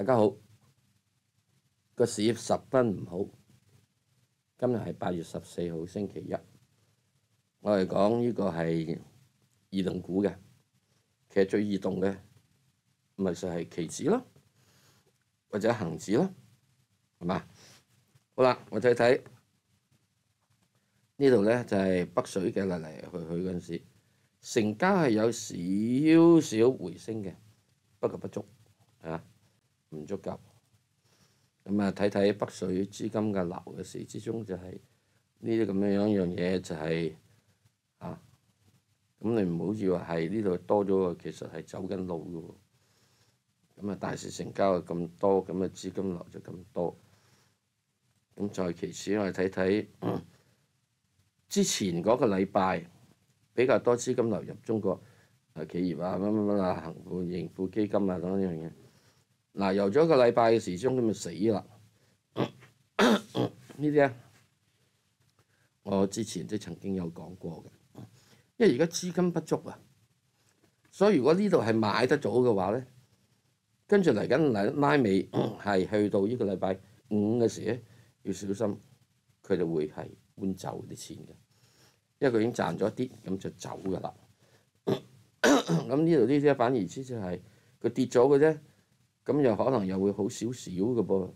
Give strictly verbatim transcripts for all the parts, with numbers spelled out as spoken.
家好，個市十分唔好。今日係八月十四號星期一，我哋講呢個係異動股嘅，其實最異動嘅咪就係期指咯，或者恒指咯，係嘛？好啦，我睇睇呢度咧就係、是、北水嘅嚟嚟去去嗰陣時，成交係有少少回升嘅，不過不足啊，唔足夠。咁啊，睇睇北水資金嘅流嘅時之中，就係呢啲咁樣樣樣嘢，就係、是、啊，咁你唔好以為係呢度多咗喎，其實係走緊路嘅喎。咁啊，大市成交係咁多，咁啊資金流就咁多。咁再其次，我哋睇睇之前嗰個禮拜比較多資金流入中國啊企業啊乜乜乜啊恒富盈富基金啊等等樣嘢。嗱，由咗一個禮拜嘅時鐘咁就死啦！呢啲咧，我之前都曾經有講過嘅，因為而家資金不足啊，所以如果呢度係買得早嘅話咧，跟住嚟緊嚟拉尾係去到呢個禮拜五嘅時咧，要小心佢哋會係搬走啲錢嘅，因為佢已經賺咗啲，咁就走㗎啦。咁呢度呢啲反而之就係佢跌咗嘅啫。咁又可能又會好少少嘅噃，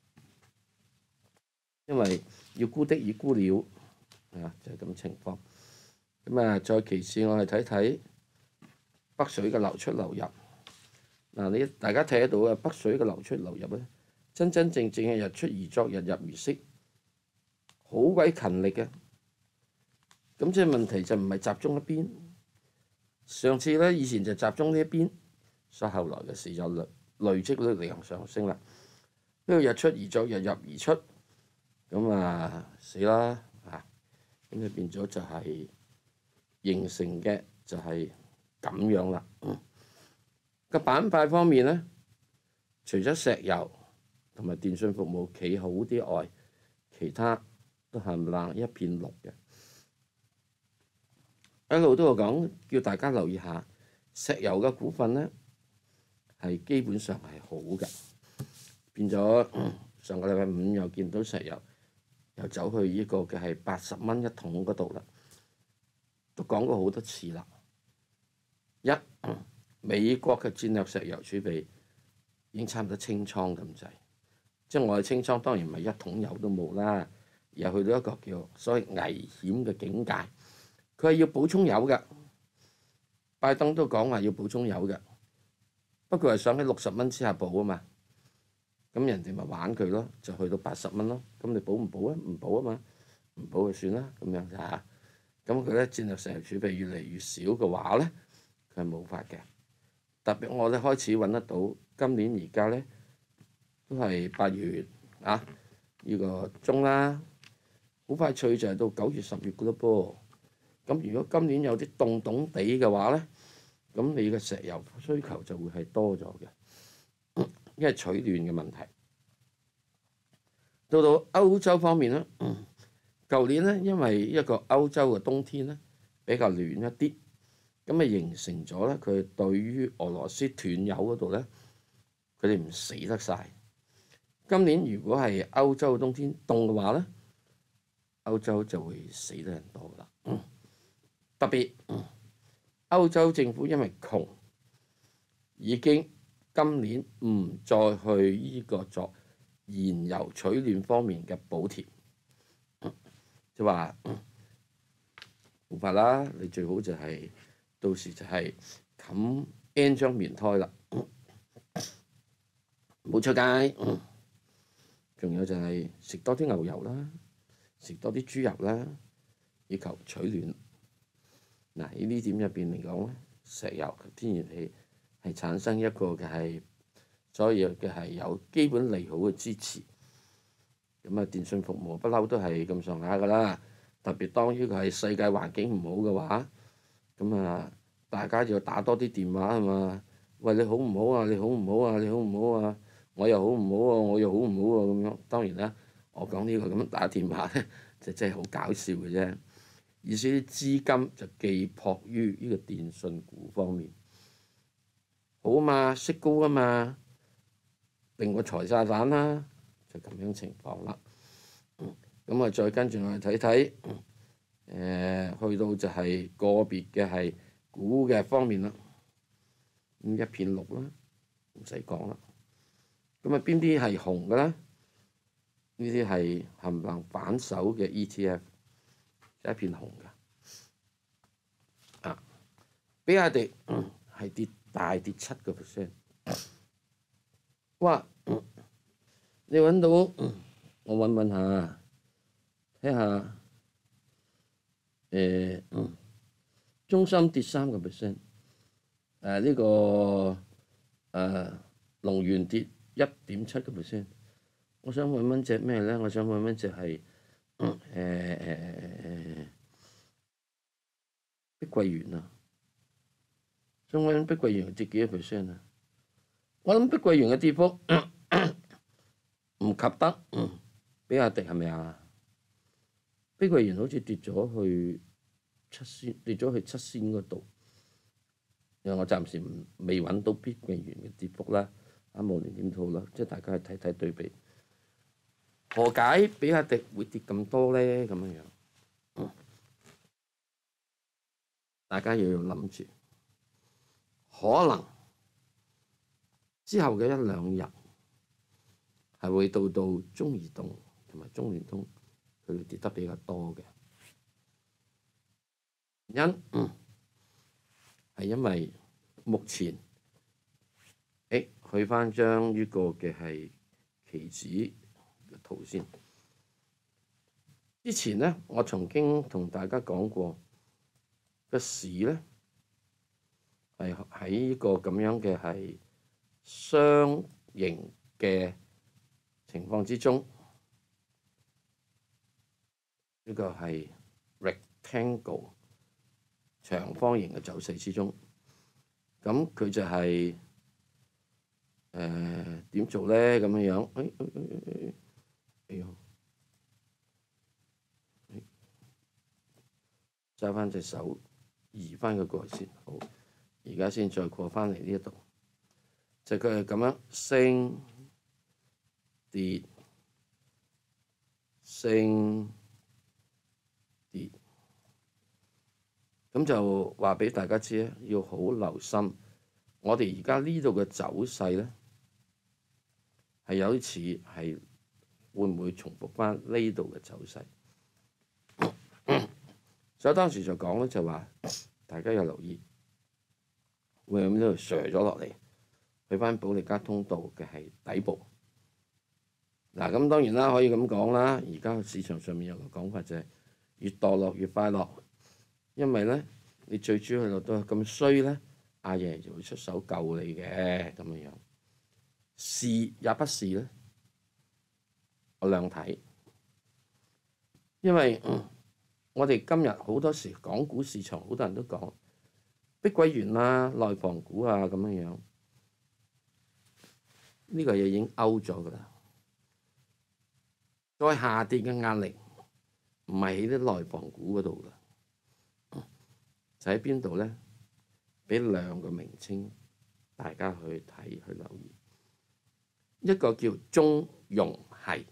因為要沽的已沽了，啊就係、是、咁情況。咁啊，再其次我哋睇睇北水嘅流出流入。嗱、啊，你大家睇得到啊，北水嘅流出流入咧，真真正正係日出而作，日入而息，好鬼勤力嘅。咁即係問題就唔係集中一邊。上次咧以前就集中呢一邊，所以後來嘅事有量。累積率量上升啦，呢個日出而作，日入而出，咁啊死啦啊！咁就變咗就係形成嘅就係咁樣啦。個、嗯、板塊方面咧，除咗石油同埋電信服務企好啲外，其他都係冷一片綠嘅。一路都有講，叫大家留意下石油嘅股份咧。係基本上係好嘅，變咗、嗯、上個禮拜五又見到石油又走去呢個嘅係八十蚊一桶嗰度啦，都講過好多次啦。一、嗯、美國嘅戰略石油儲備已經差唔多清倉咁滯，即係我哋清倉當然唔係一桶油都冇啦，而係去到一個叫所謂危險嘅境界。佢係要補充油嘅，拜登都講話要補充油嘅。不過係想喺六十蚊之下補啊嘛，咁人哋咪玩佢咯，就去到八十蚊咯。咁你補唔補啊？唔補啊嘛，唔補就算啦。咁樣就嚇。咁佢咧戰略石油儲備越嚟越少嘅話咧，佢係冇法嘅。特別我哋開始揾得到，今年而家咧都係八月啊，呢個中啦，好快脆就係到九月十月嘅咯噃。咁如果今年有啲凍凍地嘅話咧，咁你嘅石油需求就會係多咗嘅，因為取暖嘅問題。到到歐洲方面咧，舊年咧因為一個歐洲嘅冬天咧比較暖一啲，咁啊形成咗咧佢對於俄羅斯斷油嗰度咧，佢哋唔死得晒。今年如果係歐洲嘅冬天凍嘅話咧，歐洲就會死得人多啦，特別。歐洲政府因為窮，已經今年唔再去呢個作燃油取暖方面嘅補貼，即係話冇法啦。你最好就係、是、到時就係冚 N 張棉胎啦，冇出街。仲有就係食多啲牛油啦，食多啲豬油啦，以求取暖。嗱，喺呢點入邊嚟講咧，石油天然氣係產生一個嘅係，所以嘅係有基本利好嘅支持。咁啊，電信服務不嬲都係咁上下噶啦。特別當呢個係世界環境唔好嘅話，咁啊，大家就要打多啲電話係嘛？喂，你好唔好啊？你好唔好啊？你好唔好啊？我又好唔好啊？我又好唔好啊？咁樣當然啦，我講呢個咁樣打電話咧，就真係好搞笑嘅啫。意思啲資金就寄託於呢個電信股方面，好啊嘛，息高啊嘛， 令個財炸彈啦，就咁樣情況啦。咁啊，再跟住我哋睇睇，誒去到就係個別嘅係股嘅方面啦。咁一片綠啦，唔使講啦。咁啊，邊啲係紅嘅咧？呢啲係冚唪唥反手嘅 E T F， 一片紅嘅。啊，比亞迪係跌大跌七個 percent。哇！你揾到我揾揾下，睇下誒，中芯跌三個 percent。誒呢個誒龍源跌一點七個 percent。我想揾揾隻咩咧？我想揾揾隻係誒誒碧桂園啊！想揾碧桂園跌幾多 percent 啊？我諗碧桂園嘅跌幅唔及得比亞迪係咪啊？碧桂園好似跌咗去七仙，跌咗去七仙嗰度。因為我暫時唔未揾到碧桂園嘅跌幅啦，啊無論點都好啦，即係大家去睇睇對比。何解比亞迪會跌咁多咧？咁樣樣，嗯，大家又要諗住，可能之後嘅一兩日係會到到中移動同埋中聯通，佢會跌得比較多嘅。原因嗯係因為目前，誒去翻張呢個嘅係期指嘅圖先。之前咧，我曾經同大家講過個市咧係喺呢個咁樣嘅係雙形嘅情況之中，呢個係 rectangle 長方形嘅走勢之中，咁佢就係誒點做咧？咁樣樣，誒誒誒誒，哎呦，揸翻隻手移翻佢過嚟先，好，而家先再過翻嚟呢一度，就佢係咁樣升跌升跌。咁就話俾大家知咧，要好留心。我哋而家呢度嘅走勢咧，係有啲似係會唔會重複翻呢度嘅走勢？所以當時就講咧，就話大家要留意，會喺呢度瀡咗落嚟，去翻保利加通道嘅係底部。嗱，咁當然啦，可以咁講啦。而家市場上面有個講法就係越墮落越快樂。因為咧，你最主要去到都係咁衰咧，阿爺就會出手救你嘅咁樣樣。是也不是咧，我兩睇。因為、嗯、我哋今日好多時港股市場好多人都講碧桂園啊、內房股啊咁樣樣，呢、這個嘢已經 out 咗㗎啦。再下跌嘅壓力唔係喺啲內房股嗰度㗎。就喺邊度咧？俾兩個名稱大家去睇去留意，一個叫中融系，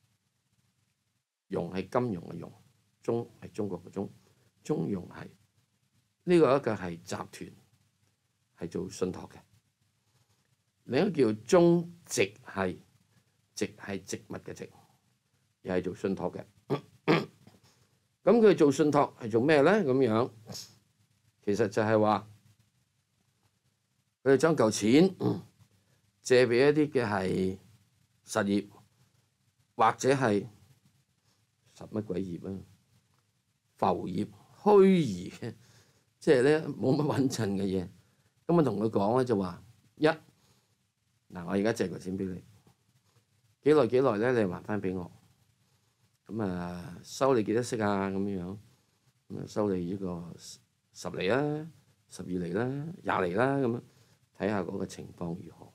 融係金融嘅融，中係中國嘅中，中融系呢、這個一個係集團，係做信託嘅；另一個叫中植系，植係植物嘅植，又係做信託嘅。咁佢做信託係做咩咧？咁樣？其實就係話，佢哋將嚿錢借俾一啲嘅係實業，或者係實乜鬼業啊？浮業、虛擬嘅，即係咧冇乜穩陣嘅嘢。咁我同佢講咧就話：一嗱，我而家借嚿錢俾你，幾耐幾耐咧？你還翻俾我。咁啊，收你幾多息啊？咁樣咁啊，收你呢個十厘啦、十二厘啦、廿厘啦，咁樣睇下嗰個情況如何。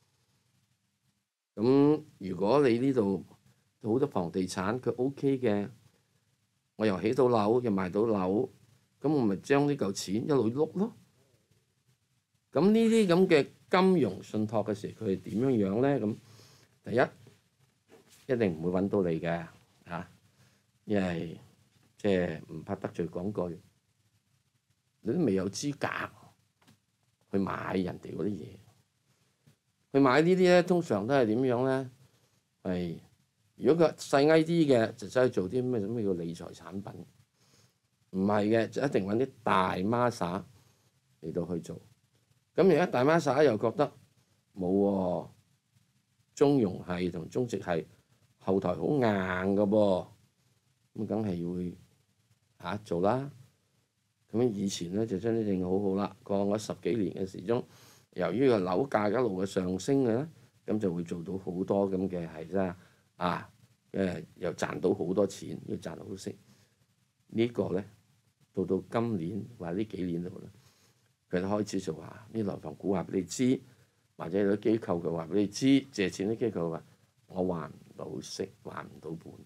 咁如果你呢度好多房地產佢 OK 嘅，我又起到樓又賣到樓，咁我咪將呢嚿錢一路碌咯。咁呢啲咁嘅金融信託嘅時候，佢係點樣樣咧？咁第一一定唔會揾到你嘅嚇，因為即係唔怕得罪講句，你都未有資格去買人哋嗰啲嘢。去買呢啲咧，通常都係點樣咧？係如果佢細矮啲嘅，就走去做啲咩咩叫理財產品。唔係嘅，就一定揾啲大孖沙嚟到去做。咁而家大孖沙又覺得冇喎，中庸係同中植係後台好硬嘅噃，咁梗係會嚇做啦。咁以前咧就真真正正好好啦，過咗十幾年嘅時鐘，由於個樓價一路嘅上升嘅咧，咁就會做到好多咁嘅係啦，啊誒又賺到好多錢，要賺到息。呢個咧到到今年或者呢幾年度咧，佢哋開始就話啲樓房股話俾你知，或者有啲機構佢話俾你知，借錢啲機構話我還唔到息，還唔到本，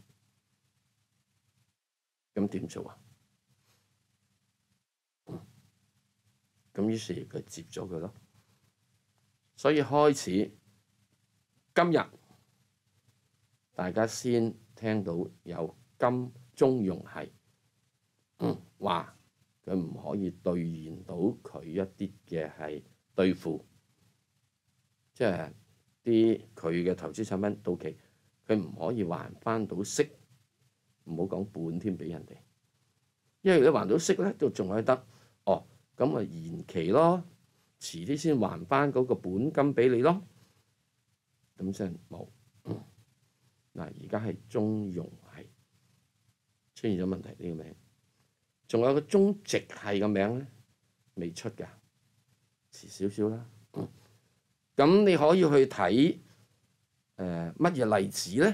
咁點做啊？咁於是佢接咗佢咯。所以開始今日大家先聽到有金中融係話佢唔可以兌現到佢一啲嘅係兌付，即係啲佢嘅投資產品到期，佢唔可以還翻到息，唔好講本添俾人哋，因為如果還到息咧，都仲可以得哦。咁咪延期咯，遲啲先還翻嗰個本金俾你咯。咁真係冇嗱，而家係中融係出現咗問題呢、這個名，仲有個中植係個名咧未出㗎，遲少少啦。咁、嗯、你可以去睇誒乜嘢例子咧？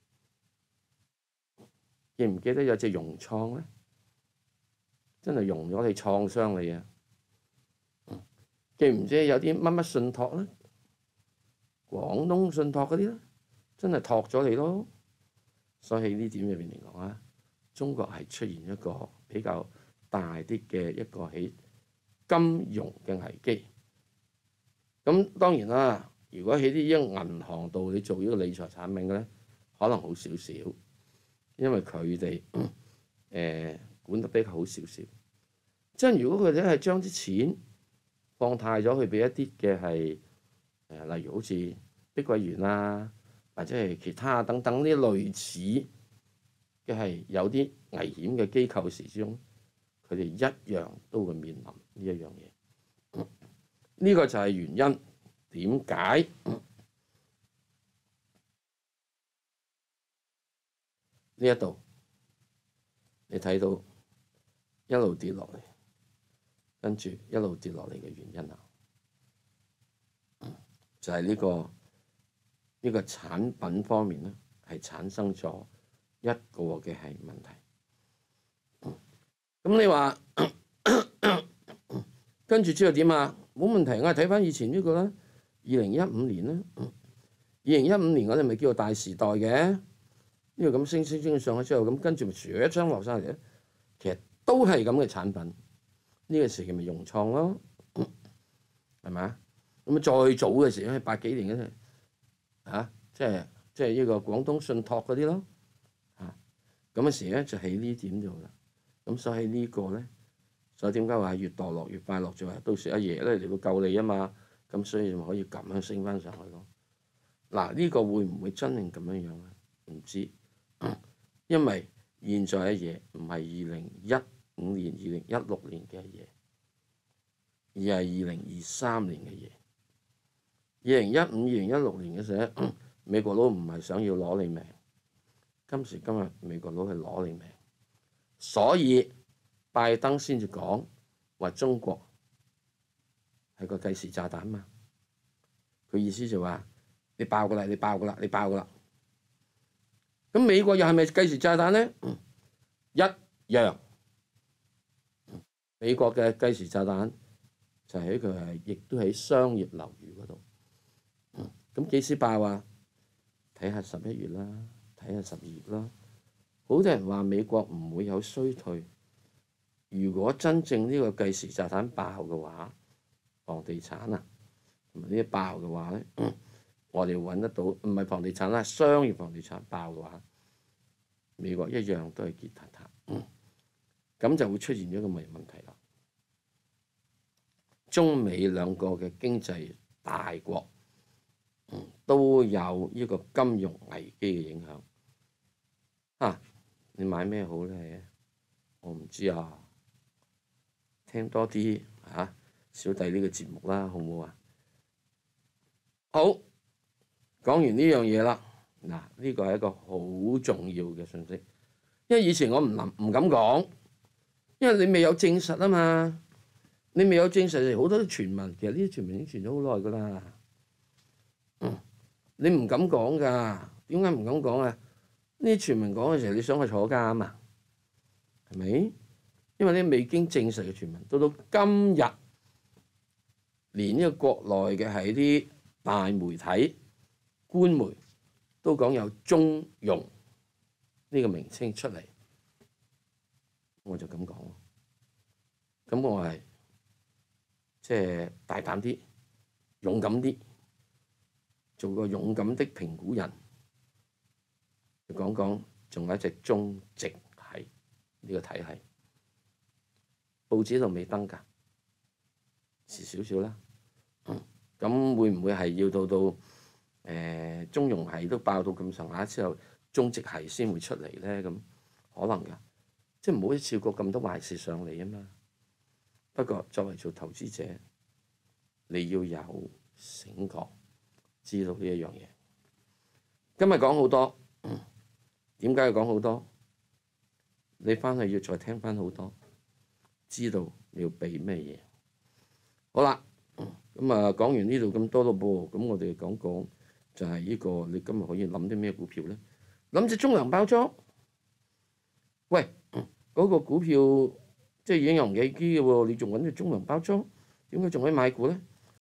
記唔記得有隻融創咧？真係融咗你創傷你啊！記唔記得有啲乜乜信託咧？廣東信託嗰啲咧，真係託咗你咯。所以呢點入邊嚟講啊，中國係出現一個比較大啲嘅一個喺金融嘅危機。咁當然啦，如果喺啲銀行度你做呢個理財產品嘅咧，可能好少少，因為佢哋誒管得比較好少少。即係如果佢哋係將啲錢放貸咗去俾一啲嘅係誒，例如好似碧桂園啊，或者係其他等等啲類似嘅係有啲危險嘅機構時之中，佢哋一樣都會面臨呢一樣嘢。呢個就係原因點解呢一度你睇到一路跌落嚟。跟住一路跌落嚟嘅原因啊，就係呢個呢個產品方面咧，係產生咗一個嘅係問題。咁你話跟住之後點啊？冇問題，我哋睇翻以前呢個啦，二零一五年啦，二零一五年我哋咪叫做大時代嘅，呢個咁升升升上去之後，咁跟住咪唰一張落晒嚟咧，其實都係咁嘅產品。呢個時期咪融創咯，係咪啊？咁啊再早嘅時候，八幾年嗰陣嚇，即係即係呢個廣東信託嗰啲咯，嚇咁嘅時咧就喺呢點度啦。咁所以呢個咧，所以點解話越墮落越快樂？就係到時阿爺咧嚟到救你啊嘛，咁所以咪可以咁樣升翻上去咯。嗱，呢個會唔會真係咁樣樣咧？唔知，因為現在阿爺唔係二零一五年、二零一六年嘅嘢，而係二零二三年嘅嘢。二零一五、二零一六年嘅時候，美國佬唔係想要攞你命，今時今日美國佬係攞你命，所以拜登先至講話中國係個計時炸彈嘛。佢意思就話你爆㗎啦，你爆㗎啦，你爆㗎啦。咁美國又係咪計時炸彈咧？一樣。美國嘅計時炸彈就喺佢係，亦都喺商業樓宇嗰度。咁幾時爆啊？睇下十一月啦，睇下十二月啦。好多人話美國唔會有衰退。如果真正呢個計時炸彈爆嘅話，房地產啊同埋呢啲爆嘅話咧， 我哋揾得到，唔係房地產啦，商業房地產爆嘅話，美國一樣都係結塔塔，咁、嗯、就會出現咗一個問問題啦。中美兩個嘅經濟大國、嗯、都有呢個金融危機嘅影響。啊，你買咩好咧？我唔知啊，聽多啲嚇、啊、小弟呢個節目啦，好唔好啊？好，講完呢樣嘢啦。嗱，呢個係一個好重要嘅信息，因為以前我唔能唔敢講，因為你未有證實啊嘛。你未有證實，好多啲傳聞，其實呢啲傳聞已經傳咗好耐噶啦。嗯，你唔敢講㗎，點解唔敢講啊？呢啲傳聞講嘅時候，你想去坐監啊嘛？係咪？因為呢未經證實嘅傳聞，到到今日，連呢個國內嘅係啲大媒體、官媒都講有中庸呢個名稱出嚟，我就咁講咯。咁我係即係大膽啲、勇敢啲，做個勇敢的評估人，就講講仲有一隻中直系呢個體系，報紙度未登㗎，遲少少啦。咁、嗯、會唔會係要到到誒、呃、中庸系都爆到咁上下之後，中直系先會出嚟咧？咁可能㗎，即係唔好一次過咁多壞事上嚟啊嘛。不過作為做投資者，你要有醒覺，知道呢一樣嘢。今日講好多，點解要講好多？你翻去要再聽翻好多，知道你要避咩嘢。好啦。咁啊，講完呢度咁多咯噃，咁我哋講講就係呢個，你今日可以諗啲咩股票咧？諗隻中糧包裝，喂，嗰個股票即係已經有危機嘅喎，你仲揾隻中糧包裝，點解仲可以買股咧？